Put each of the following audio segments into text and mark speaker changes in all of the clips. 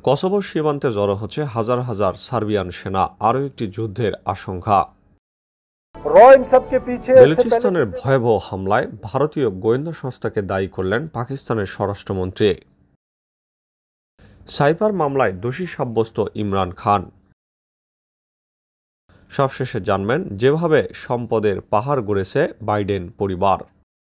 Speaker 1: Kosovo সীমান্তে জড়ো হচ্ছে হাজার হাজার সার্বিয়ান সেনা, আরও একটি যুদ্ধের আশঙ্কা। বেলুচিস্তানের ভয়াবহ হামলায় ভারতীয় গোয়েন্দা সংস্থাকে দায়ী করলেন পাকিস্তানের স্বরাষ্ট্রমন্ত্রী। সাইবার মামলায় দোষী সাব্যস্ত ইমরান খান। সবশেষে জানবেন যেভাবে সম্পদের পাহাড় গড়েছে বাইডেন পরিবার।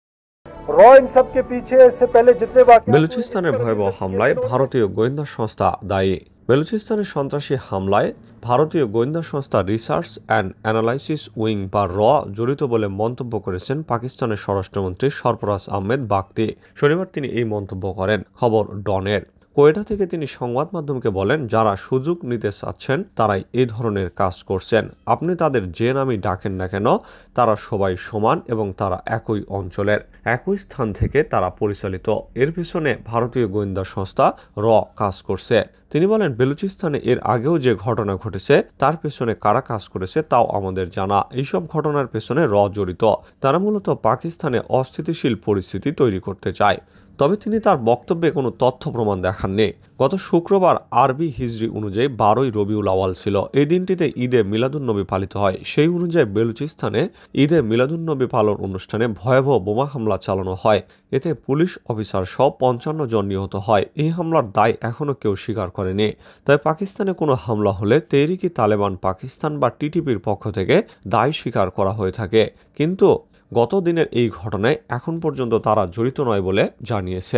Speaker 1: বেলুচিস্তানের ভয়াবহ হামলায় ভারতীয় গোয়েন্দা সংস্থা দায়ী। বেলুচিস্তানের সন্ত্রাসী হামলায় ভারতীয় গোয়েন্দা সংস্থা রিসার্চ অ্যান্ড অ্যানালাইসিস উইং বা জড়িত বলে মন্তব্য করেছেন পাকিস্তানের স্বরাষ্ট্রমন্ত্রী সরফরাজ আহমেদ বাগতি। শনিবার তিনি এই মন্তব্য করেন খবর ডনের। কোয়েটা থেকে তিনি সংবাদ মাধ্যমকে বলেন, যারা সুযোগ নিতে চাচ্ছেন তারাই এই ধরনের কাজ করছেন। আপনি তাদের যে নামই ডাকেন না কেন, তারা সবাই সমান এবং তারা একই অঞ্চলের, একই স্থান থেকে তারা পরিচালিত। এর পেছনে ভারতীয় গোয়েন্দা সংস্থা কাজ করছে। তিনি বলেন, বেলুচিস্তানে এর আগেও যে ঘটনা ঘটেছে তার পেছনে কারা কাজ করেছে তাও আমাদের জানা। এইসব ঘটনার পেছনে জড়িত। তারা মূলত পাকিস্তানে অস্থিতিশীল পরিস্থিতি তৈরি করতে চায়। তবে তিনি তার বক্তব্যে কোনো তথ্য প্রমাণ দেখাননি। গত শুক্রবার আরবি হিজরি অনুযায়ী 12ই রবিউল আওয়াল ছিল। এই দিনটিতে ঈদে মিলাদুন্নবী পালিত হয়। সেই অনুযায়ী বেলুচিস্তানে ঈদে মিলাদুন্নবী পালন অনুষ্ঠানে ভয়াবহ বোমা হামলা চালানো হয়। এতে পুলিশ অফিসার সহ 55 জন নিহত হয়। এই হামলার দায় এখনও কেউ স্বীকার করেনি। তবে পাকিস্তানে কোনো হামলা হলে তেহরিকি তালেবান পাকিস্তান বা টিটিপির পক্ষ থেকে দায় স্বীকার করা হয়ে থাকে। কিন্তু গত দিনের এই ঘটনায় এখন পর্যন্ত তারা জড়িত নয় বলে জানিয়েছে।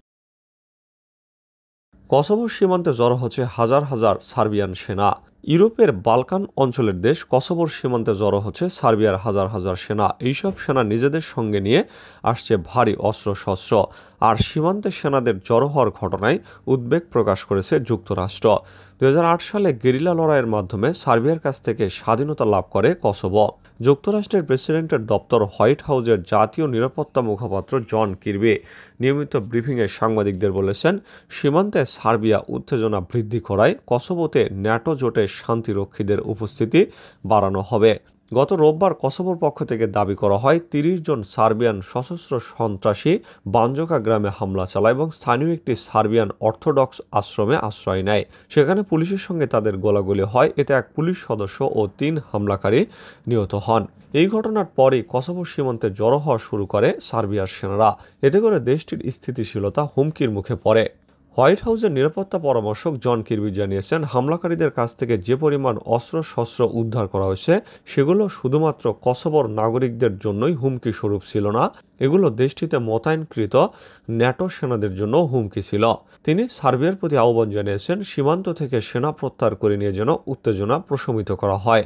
Speaker 1: কসোভো সীমান্তে জড়ো হচ্ছে হাজার হাজার সার্বিয়ান সেনা। ইউরোপের বালকান অঞ্চলের দেশ কসোভোর সীমান্তে জড়ো হচ্ছে সার্বিয়ার হাজার হাজার সেনা। এইসব সেনা নিজেদের সঙ্গে নিয়ে আসছে ভারী অস্ত্রশস্ত্র। আর সীমান্তে সেনাদের জড়ো হওয়ার ঘটনায় উদ্বেগ প্রকাশ করেছে যুক্তরাষ্ট্র। 2008 সালে গেরিলা লড়াইয়ের মাধ্যমে সার্বিয়ার কাছ থেকে স্বাধীনতা লাভ করে কসোভো। যুক্তরাষ্ট্রের প্রেসিডেন্টের দপ্তর হোয়াইট হাউসের জাতীয় নিরাপত্তা মুখপাত্র জন কির্বি নিয়মিত ব্রিফিংয়ে সাংবাদিকদের বলেছেন, সীমান্তে সার্বিয়া উত্তেজনা বৃদ্ধি করায় কসোভোতে ন্যাটো জোটের শান্তিরক্ষীদের উপস্থিতি বাড়ানো হবে। গত রোববার কসোভোর পক্ষ থেকে দাবি করা হয় 30 জন সার্বিয়ান সশস্ত্র সন্ত্রাসী বাঞ্জোকা গ্রামে হামলা চালায় এবং স্থানীয় একটি সার্বিয়ান অর্থোডক্স আশ্রমে আশ্রয় নেয়। সেখানে পুলিশের সঙ্গে তাদের গোলাগুলি হয়। এতে এক পুলিশ সদস্য ও 3 হামলাকারী নিহত হন। এই ঘটনার পরেই কসোভো সীমান্তে জড়ো হওয়া শুরু করে সার্বিয়ার সেনারা। এতে করে দেশটির স্থিতিশীলতা হুমকির মুখে পড়ে। হোয়াইট হাউসের নিরাপত্তা পরামর্শক জন কির্বি জানিয়েছেন, হামলাকারীদের কাছ থেকে যে পরিমাণ অস্ত্রশস্ত্র উদ্ধার করা হয়েছে সেগুলো শুধুমাত্র কসোভোর নাগরিকদের জন্যই হুমকি স্বরূপ ছিল না, এগুলো দেশটিতে মোতায়েনকৃত ন্যাটো সেনাদের জন্য হুমকি ছিল। তিনি সার্বিয়ার প্রতি আহ্বান জানিয়েছেন, সীমান্ত থেকে সেনা প্রত্যাহার করে নিয়ে যেন উত্তেজনা প্রশমিত করা হয়।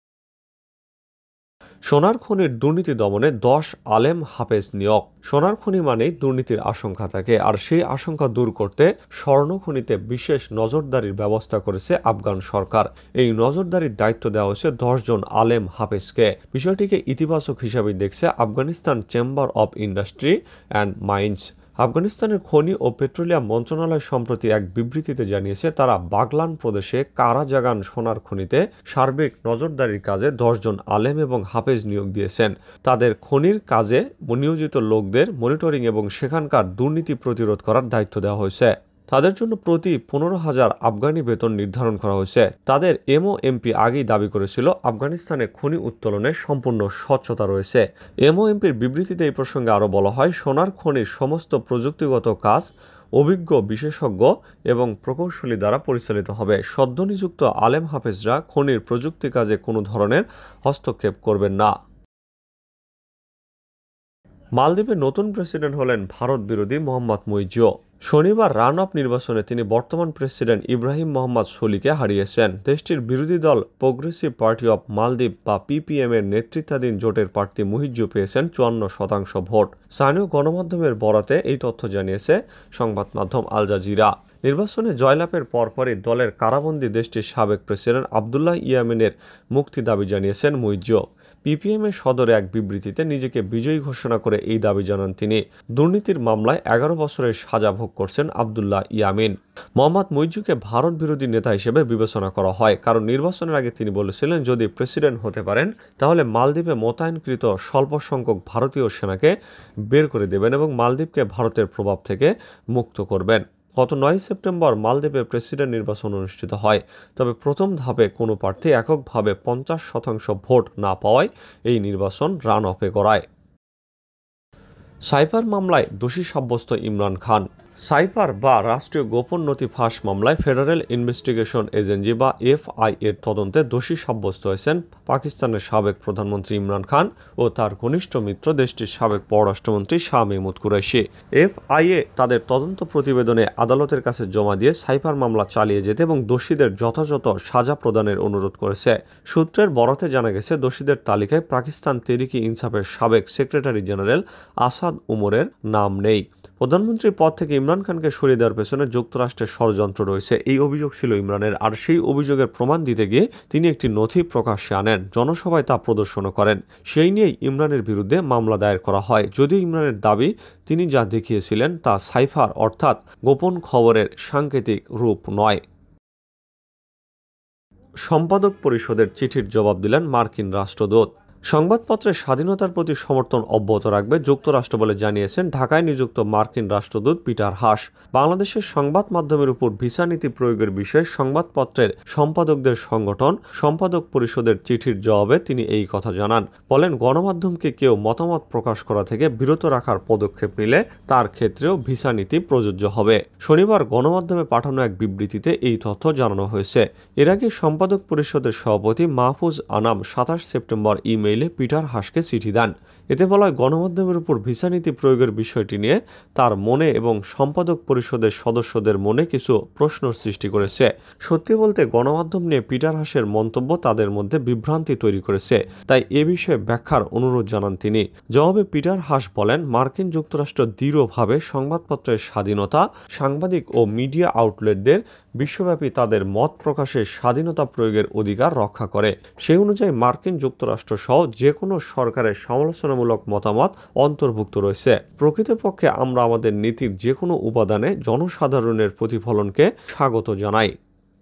Speaker 1: সোনার খনির দুর্নীতি দমনে 10 আলেম হাফেজ নিয়োগ। সোনার খনি মানেই দুর্নীতির আশঙ্কা থাকে, আর সেই আশঙ্কা দূর করতে স্বর্ণ খনিতে বিশেষ নজরদারির ব্যবস্থা করেছে আফগান সরকার। এই নজরদারির দায়িত্ব দেওয়া হয়েছে 10 জন আলেম হাফেজকে। বিষয়টিকে ইতিবাচক হিসাবে দেখছে Afghanistan chamber of industry and mines. আফগানিস্তানের খনি ও পেট্রোলিয়াম মন্ত্রণালয় সম্প্রতি এক বিবৃতিতে জানিয়েছে, তারা বাগলান প্রদেশে কারাজাগান সোনার খনিতে সার্বিক নজরদারির কাজে 10 জন আলেম এবং হাফেজ নিয়োগ দিয়েছেন। তাদের খনির কাজে নিয়োজিত লোকদের মনিটরিং এবং সেখানকার দুর্নীতি প্রতিরোধ করার দায়িত্ব দেওয়া হয়েছে। তাদের জন্য প্রতি 15,000 আফগানি বেতন নির্ধারণ করা হয়েছে। তাদের এমওএমপি আগেই দাবি করেছিল, আফগানিস্তানে খনি উত্তোলনে সম্পূর্ণ স্বচ্ছতা রয়েছে। এমওএমপির বিবৃতিতে এই প্রসঙ্গে আরও বলা হয়, সোনার খনির সমস্ত প্রযুক্তিগত কাজ অভিজ্ঞ বিশেষজ্ঞ এবং প্রকৌশলী দ্বারা পরিচালিত হবে। সদ্য নিযুক্ত আলেম হাফেজরা খনির প্রযুক্তি কাজে কোনো ধরনের হস্তক্ষেপ করবেন না। মালদ্বীপের নতুন প্রেসিডেন্ট হলেন ভারত বিরোধী মোহাম্মদ মুইজু। শনিবার রান অফ নির্বাচনে তিনি বর্তমান প্রেসিডেন্ট ইব্রাহিম মোহাম্মদ সোলিকে হারিয়েছেন। দেশটির বিরোধী দল প্রোগ্রেসিভ পার্টি অব মালদ্বীপ বা পিপিএম এর নেতৃত্বাধীন জোটের প্রার্থী মুইজু পেয়েছেন 54% ভোট। স্থানীয় গণমাধ্যমের বরাতে এই তথ্য জানিয়েছে সংবাদ মাধ্যম আল জাজিরা। নির্বাচনে জয়লাভের পরপরই দলের কারাবন্দী দেশটির সাবেক প্রেসিডেন্ট আবদুল্লাহ ইয়ামিনের মুক্তি দাবি জানিয়েছেন মুইজু। পিপিএম-এর সদরে এক বিবৃতিতে নিজেকে বিজয়ী ঘোষণা করে এই দাবি জানান তিনি। দুর্নীতির মামলায় 11 বছরের সাজা ভোগ করছেন আবদুল্লাহ ইয়ামিন। মোহাম্মদ মুইজুকে ভারত বিরোধী নেতা হিসেবে বিবেচনা করা হয়, কারণ নির্বাচনের আগে তিনি বলেছিলেন, যদি প্রেসিডেন্ট হতে পারেন তাহলে মালদ্বীপে মোতায়েনকৃত স্বল্প সংখ্যক ভারতীয় সেনাকে বের করে দেবেন এবং মালদ্বীপকে ভারতের প্রভাব থেকে মুক্ত করবেন। গত ৯ সেপ্টেম্বর মালদ্বীপে প্রেসিডেন্ট নির্বাচন অনুষ্ঠিত হয়। তবে প্রথম ধাপে কোনো প্রার্থী এককভাবে ৫০% ভোট না পাওয়ায় এই নির্বাচন রান অফে গড়ায়। সাইফার মামলায় দোষী সাব্যস্ত ইমরান খান। সাইফার বা রাষ্ট্রীয় গোপন নথি ফাঁস মামলায় ফেডারেল ইনভেস্টিগেশন এজেন্সি বা এফআইএর তদন্তে দোষী সাব্যস্ত হয়েছেন পাকিস্তানের সাবেক প্রধানমন্ত্রী ইমরান খান ও তার ঘনিষ্ঠ মিত্র দেশটির সাবেক পররাষ্ট্রমন্ত্রী শাহ মেহমুদ কুরাইশি। এফআইএ তাদের তদন্ত প্রতিবেদনে আদালতের কাছে জমা দিয়ে সাইফার মামলা চালিয়ে যেতে এবং দোষীদের যথাযথ সাজা প্রদানের অনুরোধ করেছে। সূত্রের বরাতে জানা গেছে, দোষীদের তালিকায় পাকিস্তান তেহরিকে ইনসাফের সাবেক সেক্রেটারি জেনারেল আসাদ উমরের নাম নেই। প্রধানমন্ত্রীর পদ থেকে ইমরান খানকে সরিয়ে দেওয়ার পেছনে যুক্তরাষ্ট্রের ষড়যন্ত্র রয়েছে, এই অভিযোগ ছিল ইমরানের। আর সেই অভিযোগের প্রমাণ দিতে গিয়ে তিনি একটি নথি প্রকাশ্যে আনেন, জনসভায় তা প্রদর্শনও করেন। সেই নিয়েই ইমরানের বিরুদ্ধে মামলা দায়ের করা হয়। যদিও ইমরানের দাবি, তিনি যা দেখিয়েছিলেন তা সাইফার অর্থাৎ গোপন খবরের সাংকেতিক রূপ নয়। সম্পাদক পরিষদের চিঠির জবাব দিলেন মার্কিন রাষ্ট্রদূত। সংবাদপত্রের স্বাধীনতার প্রতি সমর্থন অব্যাহত রাখবে যুক্তরাষ্ট্র বলে জানিয়েছেন ঢাকায় নিযুক্ত মার্কিন রাষ্ট্রদূত পিটার হাস। বাংলাদেশের সংবাদ মাধ্যমের উপর ভিসা নীতি প্রয়োগের বিষয়ে সংবাদপত্রের সম্পাদকদের সংগঠন সম্পাদক পরিষদের চিঠির জবাবে তিনি এই কথা জানান। বলেন, গণমাধ্যমকে কেউ মতামত প্রকাশ করা থেকে বিরত রাখার পদক্ষেপ নিলে তার ক্ষেত্রেও ভিসা নীতি প্রযোজ্য হবে। শনিবার গণমাধ্যমে পাঠানো এক বিবৃতিতে এই তথ্য জানানো হয়েছে। এর আগে সম্পাদক পরিষদের সভাপতি মাহফুজ আনাম ২৭ সেপ্টেম্বর ইমেইলে পিটার হাসকে চিঠি দেন। এতে বলা হয়, গণমাধ্যমের উপর ভিসা নীতি প্রয়োগের বিষয়টি নিয়ে তার মনে এবং সম্পাদক পরিষদের সদস্যদের মনে কিছু প্রশ্ন সৃষ্টি করেছে। সত্যি বলতে গণমাধ্যম নিয়ে পিটার হাসের মন্তব্য তাদের মধ্যে বিভ্রান্তি তৈরি করেছে, তাই এ বিষয়ে ব্যাখ্যার অনুরোধ জানান তিনি। জবাবে পিটার হাস বলেন, মার্কিন যুক্তরাষ্ট্র দৃঢ়ভাবে সংবাদপত্রের স্বাধীনতা, সাংবাদিক ও মিডিয়া আউটলেটদের বিশ্বব্যাপী তাদের মত প্রকাশের স্বাধীনতা প্রয়োগের অধিকার রক্ষা করে। সেই অনুযায়ী মার্কিন যুক্তরাষ্ট্র সহ যে কোনো সরকারের সমালোচনামূলক মতামত অন্তর্ভুক্ত রয়েছে। প্রকৃতপক্ষে আমরা আমাদের নীতির যে কোনো উপাদানে জনসাধারণের প্রতিফলনকে স্বাগত জানাই।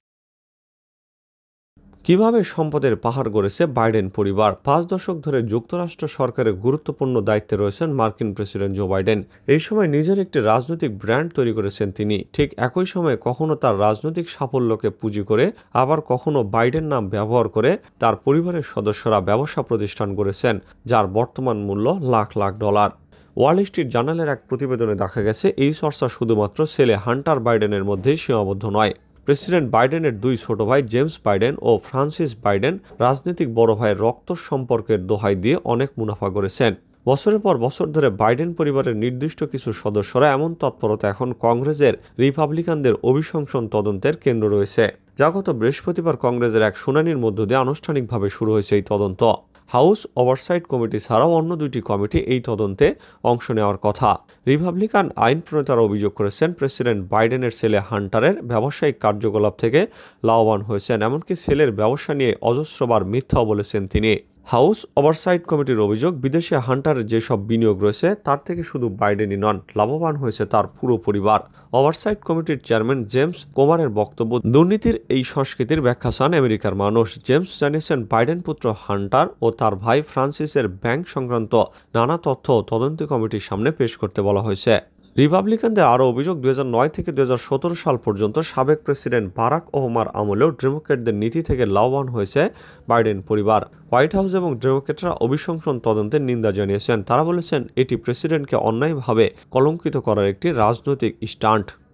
Speaker 1: কিভাবে সম্পদের পাহাড় গড়েছে বাইডেন পরিবার? ৫ দশক ধরে যুক্তরাষ্ট্র সরকারের গুরুত্বপূর্ণ দায়িত্বে রয়েছেন মার্কিন প্রেসিডেন্ট জো বাইডেন। এই সময় নিজের একটি রাজনৈতিক ব্র্যান্ড তৈরি করেছেন তিনি। ঠিক একই সময়ে কখনো তার রাজনৈতিক সাফল্যকে পুঁজি করে, আবার কখনো বাইডেন নাম ব্যবহার করে তার পরিবারের সদস্যরা ব্যবসা প্রতিষ্ঠান গড়েছেন, যার বর্তমান মূল্য lakh lakh dollar. Wall street জার্নালের এক প্রতিবেদনে দেখা গেছে, এই চর্চা শুধুমাত্র ছেলে হান্টার বাইডেনের মধ্যেই সীমাবদ্ধ নয়। প্রেসিডেন্ট বাইডেনের দুই ছোট ভাই জেমস বাইডেন ও ফ্রান্সিস বাইডেন রাজনৈতিক বড় ভাইয়ের রক্ত সম্পর্কের দোহাই দিয়ে অনেক মুনাফা করেছেন। বছরের পর বছর ধরে বাইডেন পরিবারের নির্দিষ্ট কিছু সদস্যরা এমন তৎপরতা এখন কংগ্রেসের রিপাবলিকানদের অভিশংসন তদন্তের কেন্দ্র রয়েছে, যা গত বৃহস্পতিবার কংগ্রেসের এক শুনানির মধ্য দিয়ে আনুষ্ঠানিকভাবে শুরু হয়েছে এই তদন্ত। হাউস ওভারসাইট কমিটি ছাড়াও অন্য দুইটি কমিটি এই তদন্তে অংশ নেওয়ার কথা। রিপাবলিকান আইন প্রণেতারা অভিযোগ করেছেন, প্রেসিডেন্ট বাইডেনের ছেলে হান্টারের ব্যবসায়িক কার্যকলাপ থেকে লাভবান হয়েছেন, এমনকি ছেলের ব্যবসা নিয়ে অজস্রবার মিথ্যাও বলেছেন তিনি। হাউস ওভারসাইট কমিটির অভিযোগ, বিদেশে হান্টারের যেসব বিনিয়োগ রয়েছে তার থেকে শুধু বাইডেনই নন, লাভবান হয়েছে তার পুরো পরিবার। ওভারসাইট কমিটির চেয়ারম্যান জেমস কোমারের বক্তব্য, দুর্নীতির এই সংস্কৃতির ব্যাখ্যা চান আমেরিকার মানুষ। জেমস জানিয়েছেন, বাইডেন পুত্র হান্টার ও তার ভাই ফ্রান্সিসের ব্যাংক সংক্রান্ত নানা তথ্য তদন্ত কমিটির সামনে পেশ করতে বলা হয়েছে। রিপাবলিকানদের আরও অভিযোগ, ২০০৯ থেকে ২০১৭ সাল পর্যন্ত সাবেক প্রেসিডেন্ট বারাক ওবামার আমলেও ডেমোক্র্যাটদের নীতি থেকে লাভবান হয়েছে বাইডেন পরিবার। হোয়াইট হাউস এবং ডেমোক্র্যাটরা অভিশংসন তদন্তের নিন্দা জানিয়েছেন। তারা বলেছেন, এটি প্রেসিডেন্টকে অন্যায়ভাবে কলঙ্কিত করার একটি রাজনৈতিক স্টান্ট।